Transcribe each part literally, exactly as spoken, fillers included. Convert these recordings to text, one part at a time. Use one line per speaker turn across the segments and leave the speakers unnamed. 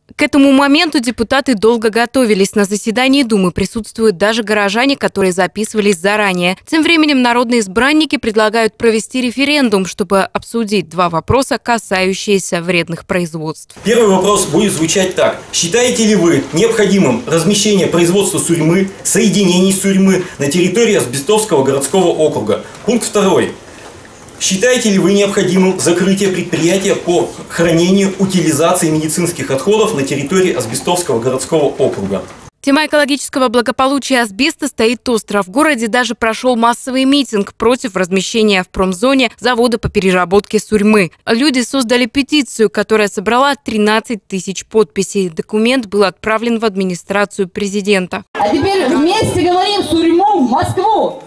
К этому моменту депутаты долго готовились. На заседании Думы присутствуют даже горожане, которые записывались заранее. Тем временем народные избранники предлагают провести референдум, чтобы обсудить два вопроса, касающиеся вредных производств.
Первый вопрос будет звучать так. Считаете ли вы необходимым размещение производства сурьмы, соединений сурьмы на территории Асбестовского городского округа? Пункт второй. Считаете ли вы необходимым закрытие предприятия по хранению, утилизации медицинских отходов на территории Асбестовского городского округа?
Тема экологического благополучия асбеста стоит остро. В городе даже прошел массовый митинг против размещения в промзоне завода по переработке сурьмы. Люди создали петицию, которая собрала тринадцать тысяч подписей. Документ был отправлен в администрацию президента.
А теперь вместе говорим: сурьму в Москву!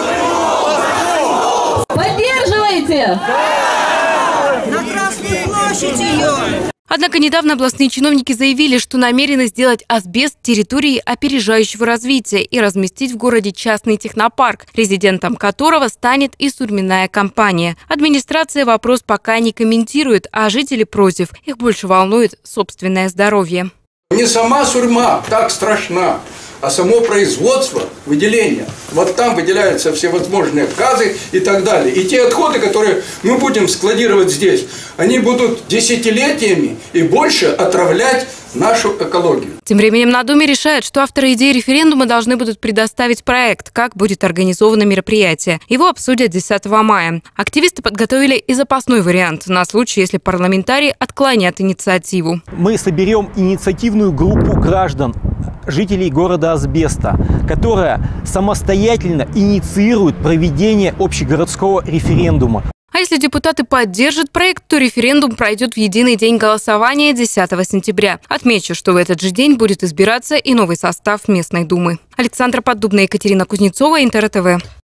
Поддерживаете?
На Красную площадь ее!
Однако недавно областные чиновники заявили, что намерены сделать асбест территорией опережающего развития и разместить в городе частный технопарк, резидентом которого станет и сурьмяная компания. Администрация вопрос пока не комментирует, а жители против. Их больше волнует собственное здоровье.
Не сама сурьма так страшна, а само производство, выделения. Вот там выделяются всевозможные газы и так далее. И те отходы, которые мы будем складировать здесь, они будут десятилетиями и больше отравлять нашу экологию.
Тем временем на Думе решают, что авторы идеи референдума должны будут предоставить проект, как будет организовано мероприятие. Его обсудят десятого мая. Активисты подготовили и запасной вариант на случай, если парламентарии отклонят инициативу.
Мы соберем инициативную группу граждан, жителей города Асбеста, которая самостоятельно инициирует проведение общегородского референдума.
А если депутаты поддержат проект, то референдум пройдет в единый день голосования десятого сентября. Отмечу, что в этот же день будет избираться и новый состав местной думы. Александра Поддубная, Екатерина Кузнецова, Интер ТВ.